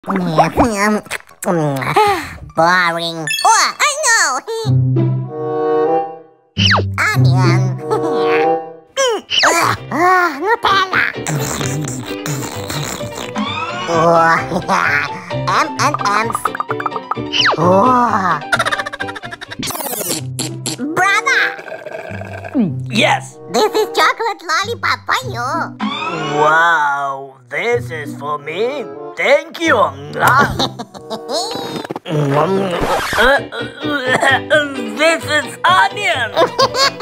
Boring. Oh, I know. Onion. Nutella. M&M's. Oh. Brother. Yes. This is chocolate lollipop for you. Wow, this is for me. Thank you. This is onion.